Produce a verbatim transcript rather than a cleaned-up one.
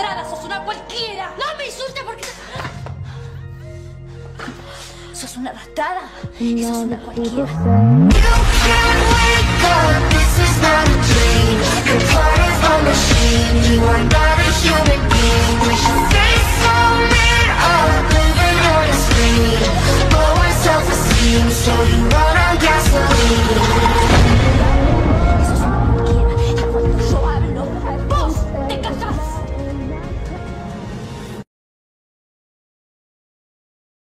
arrastrada, sos una cualquiera. No me insultes porque... Sos una arrastrada y sos una cualquiera. This is not a dream. You're part of a machine. You are not